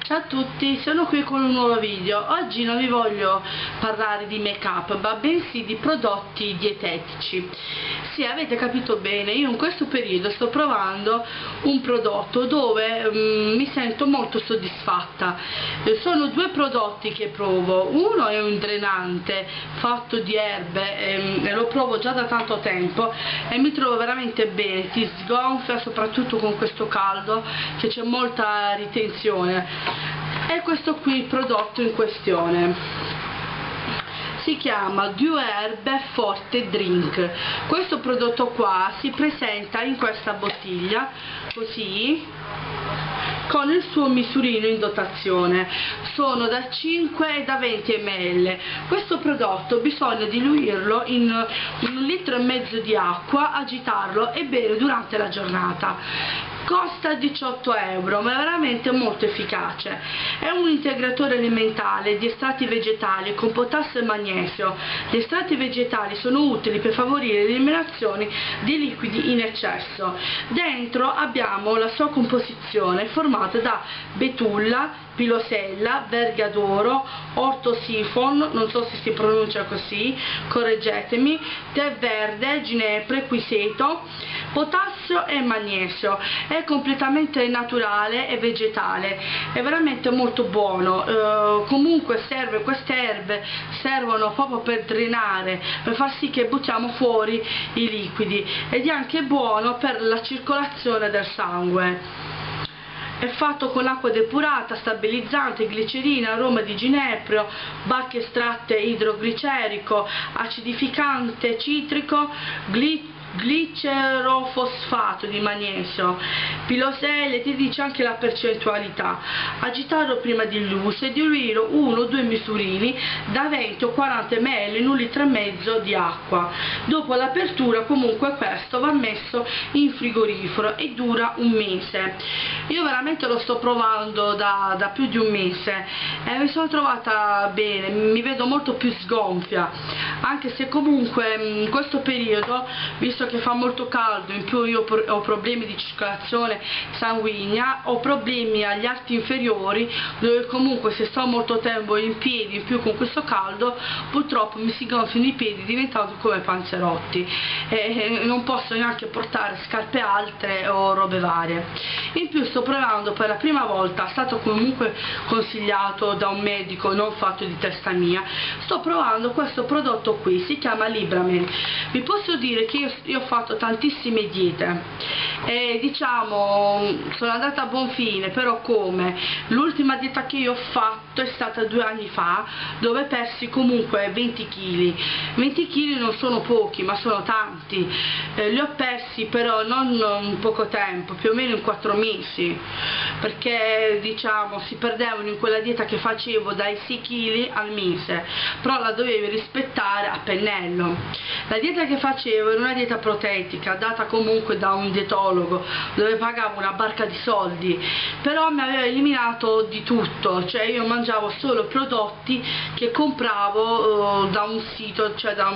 Ciao a tutti, sono qui con un nuovo video. Oggi non vi voglio parlare di make up, ma bensì di prodotti dietetici. Sì, avete capito bene, io in questo periodo sto provando un prodotto dove mi sento molto soddisfatta. Sono due prodotti che provo. Uno è un drenante fatto di erbe e lo provo già da tanto tempo e mi trovo veramente bene, ti sgonfia soprattutto con questo caldo che c'è molta ritenzione. E questo qui il prodotto in questione si chiama Due Erbe Forte Drink. Questo prodotto qua si presenta in questa bottiglia così, con il suo misurino in dotazione. Sono da 5 e da 20 ml. Questo prodotto bisogna diluirlo in 1,5 litri di acqua, agitarlo e bere durante la giornata. Costa 18 euro, ma è veramente molto efficace. È un integratore alimentare di estratti vegetali con potassio e magnesio. Gli estratti vegetali sono utili per favorire l'eliminazione di liquidi in eccesso. Dentro abbiamo la sua composizione formata da betulla, pilosella, vergadoro, ortosifon, non so se si pronuncia così, correggetemi, tè verde, ginepro, quiseto, potassio e magnesio. È completamente naturale e vegetale, è veramente molto buono. Comunque queste erbe servono proprio per drenare, per far sì che buttiamo fuori i liquidi, ed è anche buono per la circolazione del sangue. È fatto con acqua depurata, stabilizzante, glicerina, aroma di ginepro, bacche estratte idroglicerico, acidificante citrico, glicerofosfato di magnesio, piloselle, ti dice anche la percentualità. Agitarlo prima dell'uso e diluire 1 o 2 misurini da 20 o 40 ml in 1,5 litri di acqua. Dopo l'apertura comunque questo va messo in frigorifero e dura un mese. Io veramente lo sto provando da più di un mese e mi sono trovata bene, mi vedo molto più sgonfia, anche se comunque in questo periodo, visto che fa molto caldo, in più io ho problemi di circolazione sanguigna, ho problemi agli arti inferiori, dove comunque se sto molto tempo in piedi, in più con questo caldo, purtroppo mi si gonfiano i piedi diventando come panzerotti e non posso neanche portare scarpe alte o robe varie. In più sto provando per la prima volta, è stato comunque consigliato da un medico, non fatto di testa mia, sto provando questo prodotto qui, si chiama Libramen. Vi posso dire che io ho fatto tantissime diete e diciamo sono andata a buon fine, però come? L'ultima dieta che io ho fatto è stata 2 anni fa, dove persi comunque 20 kg. 20 kg non sono pochi, ma sono tanti. Li ho persi però non in poco tempo, più o meno in 4 mesi, perché diciamo si perdevano in quella dieta che facevo dai 6 kg al mese, però la dovevi rispettare a pennello. La dieta che facevo era una dieta proteica data comunque da un dietologo, dove pagavo una barca di soldi, però mi aveva eliminato di tutto, cioè io mangiavo solo prodotti che compravo da un sito, cioè da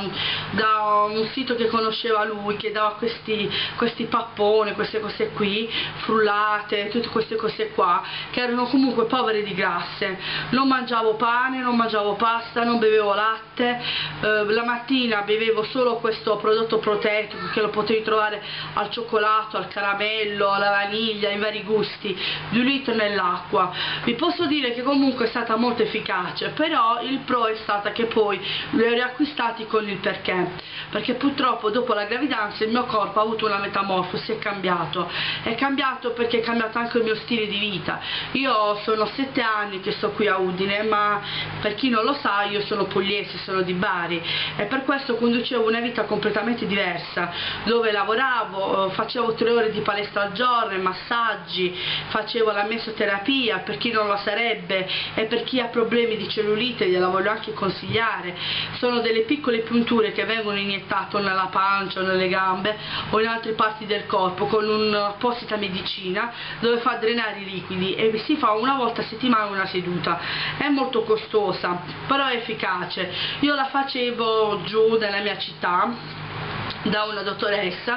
un sito che conosceva lui, che dava questi papponi, queste cose qui, frullate, tutte queste cose qua, che erano comunque povere di grasse. Non mangiavo pane, non mangiavo pasta, non bevevo latte, la mattina bevevo solo questo prodotto proteico che lo potevi trovare al cioccolato, al caramello, alla vaniglia, in vari gusti, 2 litri nell'acqua. Vi posso dire che comunque è stata molto efficace, però il pro è stata che poi li ho riacquistati con il perché purtroppo dopo la gravidanza il mio corpo ha avuto una metamorfosi, è cambiato perché è cambiato anche il mio stile di vita. Io sono 7 anni che sto qui a Udine, ma per chi non lo sa io sono pugliese, sono di Bari, e per questo conducevo una vita completamente diversa, dove lavoravo, facevo 3 ore di palestra al giorno, massaggi, facevo la mesoterapia per chi non lo sarebbe, e per chi ha problemi di cellulite gliela voglio anche consigliare. Sono delle piccole punture che vengono iniettate nella pancia o nelle gambe o in altre parti del corpo con un'apposita medicina dove fa drenare i liquidi, e si fa una volta a settimana una seduta. È molto costosa, però è efficace. Io la facevo giù nella mia città da una dottoressa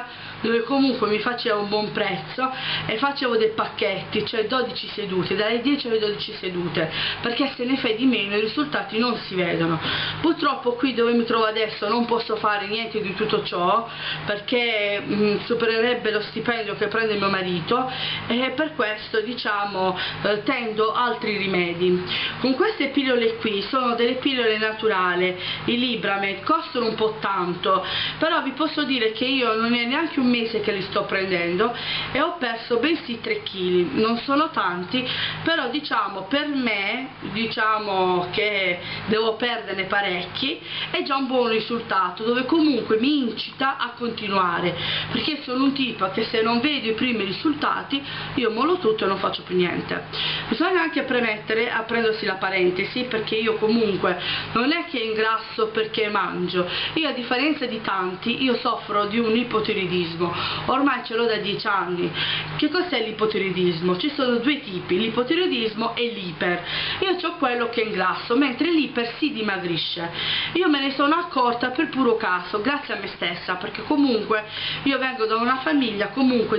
dove comunque mi faceva un buon prezzo e facevo dei pacchetti, cioè 12 sedute, dalle 10 alle 12 sedute, perché se ne fai di meno i risultati non si vedono. Purtroppo qui dove mi trovo adesso non posso fare niente di tutto ciò, perché supererebbe lo stipendio che prende mio marito, e per questo diciamo tendo altri rimedi. Con queste pillole qui, sono delle pillole naturali, i Libramed, costano un po' tanto, però vi posso dire che io non è neanche un mese che li sto prendendo e ho perso bensì 3 kg, non sono tanti, però diciamo per me, diciamo che devo perderne parecchi, è già un buon risultato, dove comunque mi incita a continuare, perché sono un tipo che se non vedo i primi risultati io mollo tutto e non faccio più niente. Bisogna anche premettere, aprendosi la parentesi, perché io comunque non è che ingrasso perché mangio, io a differenza di tanti io soffro di un ipotiroidismo, ormai ce l'ho da 10 anni. Che cos'è l'ipotiroidismo? Ci sono due tipi, l'ipotiroidismo e l'iper. Io ho quello che ingrasso, mentre l'iper si dimagrisce. Io me ne sono accorta per puro caso, grazie a me stessa, perché comunque io vengo da una famiglia comunque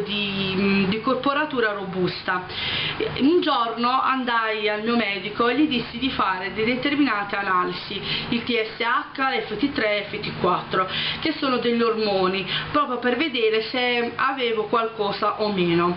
di corporatura robusta. Un giorno andai al mio medico e gli dissi di fare delle determinate analisi, il TSH, l'FT3 e l'FT4, che sono degli ormoni, proprio per vedere se avevo qualcosa o meno.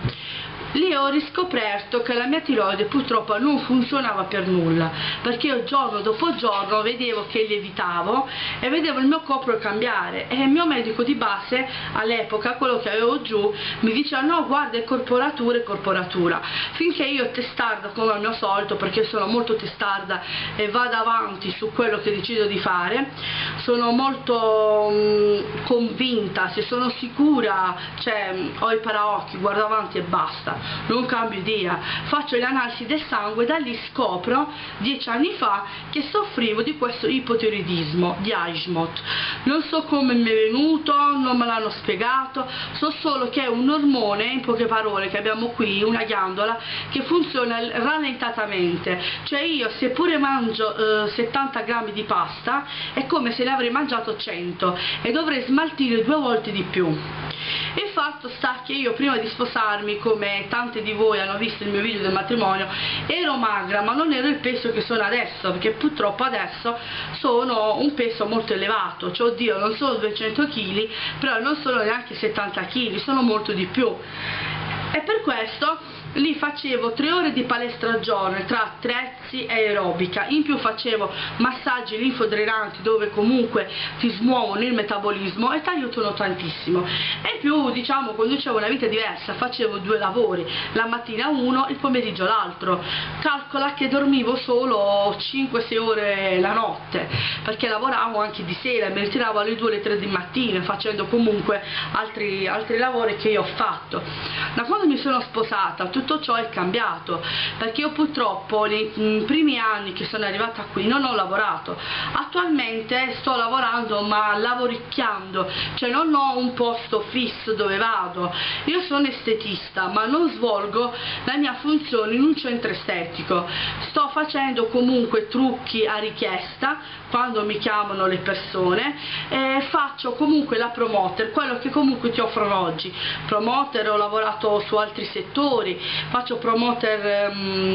Lì ho riscoperto che la mia tiroide purtroppo non funzionava per nulla, perché io giorno dopo giorno vedevo che lievitavo e vedevo il mio corpo cambiare, e il mio medico di base all'epoca, quello che avevo giù, mi diceva no guarda è corporatura e corporatura, finché io testarda come al mio solito, perché sono molto testarda e vado avanti su quello che decido di fare, sono molto convinta, se sono sicura, cioè ho i paraocchi, guardo avanti e basta, non cambio idea, faccio le analisi del sangue, da lì scopro 10 anni fa che soffrivo di questo ipotiroidismo di Hashimoto. Non so come mi è venuto, non me l'hanno spiegato, so solo che è un ormone, in poche parole, che abbiamo qui, una ghiandola che funziona rallentatamente, cioè io se pure mangio 70 grammi di pasta è come se ne avrei mangiato 100 e dovrei smaltire 2 volte di più. Il fatto sta che io prima di sposarmi, come tante di voi hanno visto il mio video del matrimonio, ero magra, ma non ero il peso che sono adesso, perché purtroppo adesso sono un peso molto elevato, cioè oddio non sono 200 kg, però non sono neanche 70 kg, sono molto di più. E per questo lì facevo 3 ore di palestra al giorno tra attrezzi e aerobica, in più facevo massaggi linfodrenanti dove comunque ti smuovono il metabolismo e ti aiutano tantissimo, e in più diciamo conducevo una vita diversa, facevo 2 lavori, la mattina uno, il pomeriggio l'altro. Calcola che dormivo solo 5-6 ore la notte, perché lavoravo anche di sera, mi ritiravo alle 2 alle 3 di mattina facendo comunque altri lavori che io ho fatto. Da quando mi sono sposata tutto ciò è cambiato, perché io purtroppo nei primi anni che sono arrivata qui non ho lavorato. Attualmente sto lavorando ma lavoricchiando, cioè non ho un posto fisso dove vado. Io sono estetista ma non svolgo la mia funzione in un centro estetico, sto facendo comunque trucchi a richiesta quando mi chiamano le persone, e faccio comunque la promoter, quello che comunque ti offrono oggi. Promoter, ho lavorato su altri settori, faccio promoter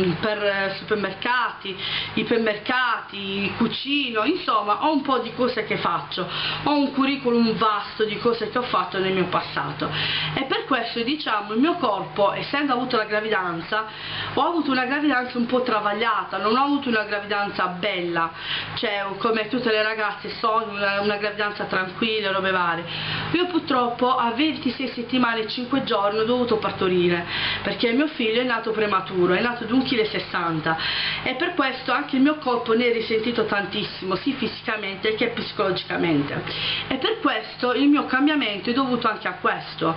per supermercati, ipermercati, cucino, insomma ho un po' di cose che faccio, ho un curriculum vasto di cose che ho fatto nel mio passato, e per questo diciamo il mio corpo, essendo avuto la gravidanza, ho avuto una gravidanza un po' travagliata, non ho avuto una gravidanza bella, cioè come tutte le ragazze sogno una gravidanza tranquilla, robe varie. Io purtroppo a 26 settimane e 5 giorni ho dovuto partorire, perché mio figlio è nato prematuro, è nato di 1,60 kg, e per questo anche il mio corpo ne è risentito tantissimo, sia fisicamente che psicologicamente, e per questo il mio cambiamento è dovuto anche a questo.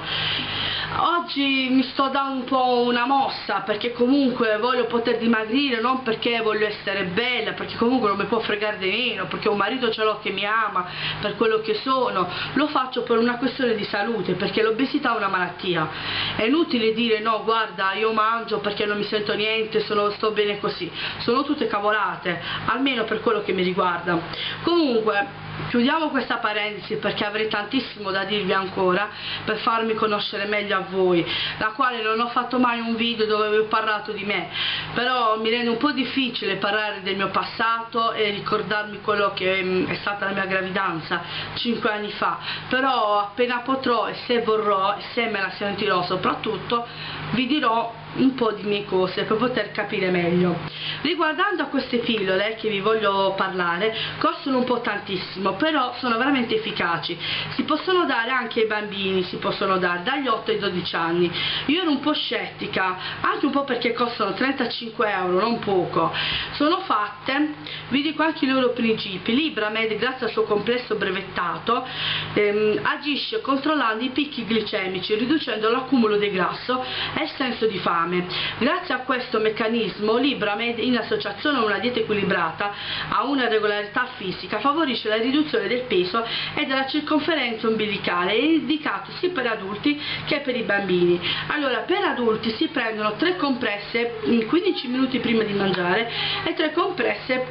Oggi mi sto dando un po' una mossa, perché comunque voglio poter dimagrire, non perché voglio essere bella, perché comunque non mi può fregare di meno, perché un marito ce l'ho che mi ama per quello che sono, lo faccio per una questione di salute, perché l'obesità è una malattia. È inutile dire no guarda io mangio perché non mi sento niente, sto bene così, sono tutte cavolate, almeno per quello che mi riguarda. Comunque Chiudiamo questa parentesi perché avrei tantissimo da dirvi ancora per farmi conoscere meglio a voi, la quale non ho fatto mai un video dove vi ho parlato di me, però mi rende un po' difficile parlare del mio passato e ricordarmi quello che è stata la mia gravidanza 5 anni fa, però appena potrò e se vorrò e se me la sentirò soprattutto vi dirò un po' di mie cose per poter capire meglio. Riguardando a queste pillole che vi voglio parlare, costano un po' tantissimo, però sono veramente efficaci, si possono dare anche ai bambini, si possono dare dagli 8 ai 12 anni. Io ero un po' scettica, anche un po' perché costano 35 euro, non poco. Sono fatte, vi dico anche i loro principi. Libramed, grazie al suo complesso brevettato, agisce controllando i picchi glicemici, riducendo l'accumulo di grasso e il senso di fame. Grazie a questo meccanismo Libramed, in associazione a una dieta equilibrata, a una regolarità fisica, favorisce la riduzione del peso e della circonferenza ombelicale. È indicato sia per adulti che per i bambini. Allora, per adulti si prendono 3 compresse 15 minuti prima di mangiare e 3 compresse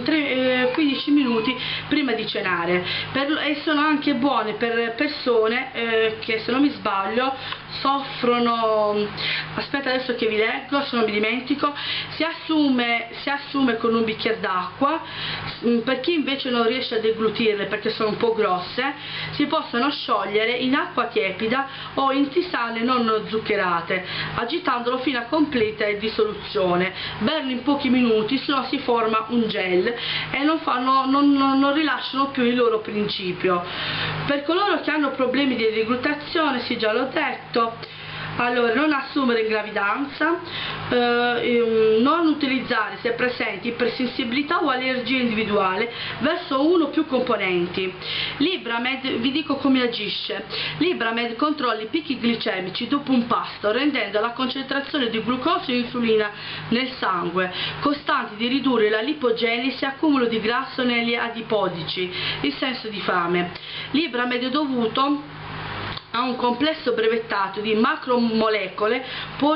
15 minuti prima di cenare, e sono anche buone per persone che, se non mi sbaglio, soffrono, aspetta adesso che vi leggo se non mi dimentico, si assume con un bicchiere d'acqua. Per chi invece non riesce a deglutirle perché sono un po' grosse, si possono sciogliere in acqua tiepida o in tisane non zuccherate, agitandolo fino a completa dissoluzione. Berlo in pochi minuti, se no si forma un gel e non rilasciano più il loro principio. Per coloro che hanno problemi di deglutazione, sì, già l'ho detto, allora non assumere in gravidanza, non utilizzare se presenti ipersensibilità o allergia individuale verso uno o più componenti. Libramed, vi dico come agisce. Libramed controlla i picchi glicemici dopo un pasto, rendendo la concentrazione di glucosio e insulina nel sangue costante, di ridurre la lipogenesi e accumulo di grasso negli adipodici, il senso di fame. Libramed è dovuto ha un complesso brevettato di macromolecole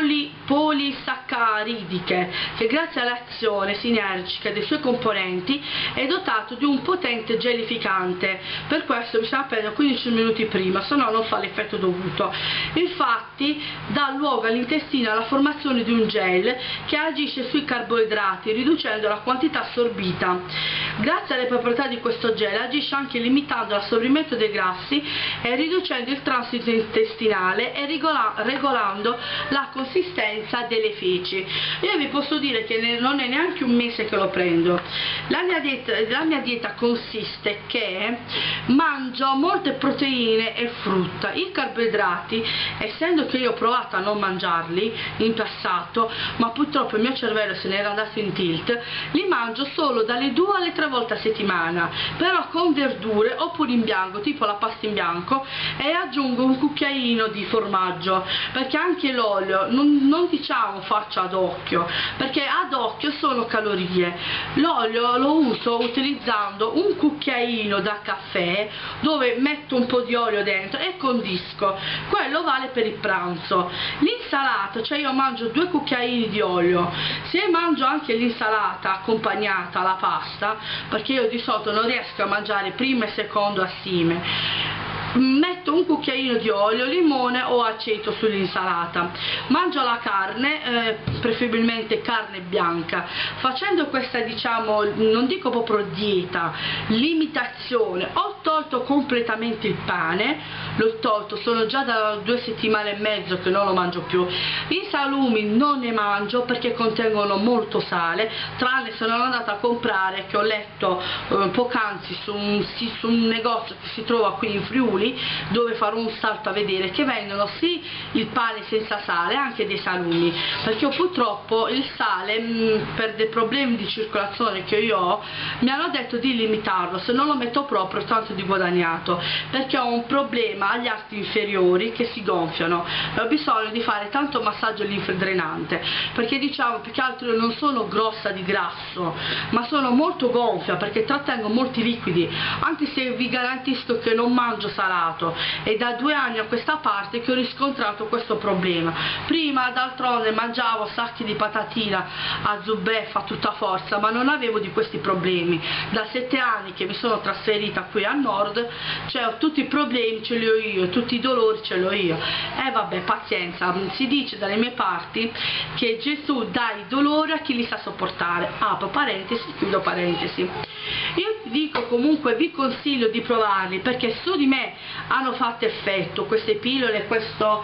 polisaccharidiche che, grazie all'azione sinergica dei suoi componenti, è dotato di un potente gelificante. Per questo bisogna prendere 15 minuti prima, se no non fa l'effetto dovuto. Infatti dà luogo all'intestino alla formazione di un gel che agisce sui carboidrati, riducendo la quantità assorbita. Grazie alle proprietà di questo gel agisce anche limitando l'assorbimento dei grassi e riducendo il transito intestinale e regolando la consistenza delle feci. Io vi posso dire che non è neanche un mese che lo prendo. La mia dieta consiste che mangio molte proteine e frutta. I carboidrati, essendo che io ho provato a non mangiarli in passato, ma purtroppo il mio cervello se n'era andato in tilt, li mangio solo dalle 2 alle 3 volte a settimana, però con verdure oppure in bianco, tipo la pasta in bianco, e aggiungo un cucchiaino di formaggio, perché anche l'olio non diciamo faccia ad occhio, perché ad occhio sono calorie. L'olio lo uso utilizzando un cucchiaino da caffè dove metto un po' di olio dentro e condisco. Quello vale per il pranzo. L'insalata, cioè io mangio 2 cucchiaini di olio. Se mangio anche l'insalata accompagnata alla pasta, perché io di solito non riesco a mangiare primo e secondo assieme, metto un cucchiaino di olio, limone o aceto sull'insalata. Mangio la carne, preferibilmente carne bianca. Facendo questa, diciamo, non dico proprio dieta, limitazione, ho tolto completamente il pane, l'ho tolto, sono già da 2 settimane e mezzo che non lo mangio più. I salumi non ne mangio perché contengono molto sale, tranne se non andata a comprare, che ho letto poc'anzi su un negozio che si trova qui in Friuli, dove farò un salto a vedere, che vendono sì il pane senza sale, anche dei salumi, perché io purtroppo il sale, per dei problemi di circolazione che io ho, mi hanno detto di limitarlo, se non lo metto proprio tanto tanto di guadagnato, perché ho un problema agli arti inferiori che si gonfiano e ho bisogno di fare tanto massaggio linfodrenante, perché diciamo più che altro io non sono grossa di grasso, ma sono molto gonfia perché trattengo molti liquidi, anche se vi garantisco che non mangio salato. È da 2 anni a questa parte che ho riscontrato questo problema. Prima d'altronde mangiavo sacchi di patatina a zubeffa a tutta forza, ma non avevo di questi problemi. Da 7 anni che mi sono trasferita qui a nord, cioè tutti i problemi ce li ho io, tutti i dolori ce li ho io. E vabbè, pazienza, si dice dalle mie parti che Gesù dà i dolori a chi li sa sopportare. Apro parentesi, chiudo parentesi. Io vi dico, comunque vi consiglio di provarli, perché su di me hanno fatto effetto queste pillole, questo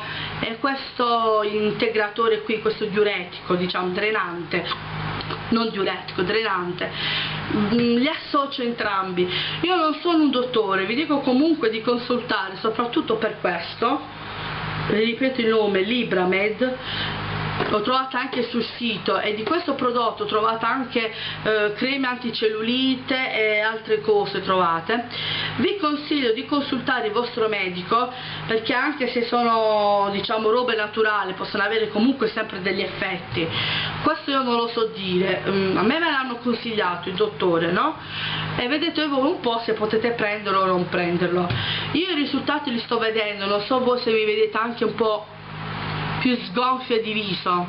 integratore qui, questo diuretico, diciamo drenante, non diuretico, drenante. Li associo entrambi. Io non sono un dottore, vi dico comunque di consultare, soprattutto per questo, ripeto il nome, Libramed. L'ho trovata anche sul sito, e di questo prodotto trovate anche creme anticellulite e altre cose trovate. Vi consiglio di consultare il vostro medico, perché anche se sono, diciamo, robe naturali, possono avere comunque sempre degli effetti. Questo io non lo so dire, a me l'hanno consigliato il dottore, no? E vedete voi un po' se potete prenderlo o non prenderlo. Io i risultati li sto vedendo, non so voi se mi vedete anche un po' più sgonfia di viso,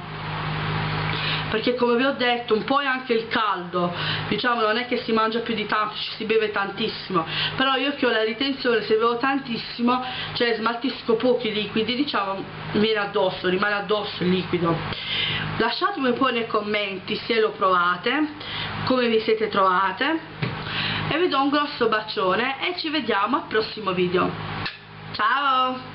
perché come vi ho detto un po' è anche il caldo, diciamo non è che si mangia più di tanto, ci si beve tantissimo, però io che ho la ritenzione, se bevo tantissimo, cioè smaltisco pochi liquidi, diciamo rimane addosso il liquido. Lasciatemi poi nei commenti se lo provate, come vi siete trovate, e vi do un grosso bacione e ci vediamo al prossimo video. Ciao!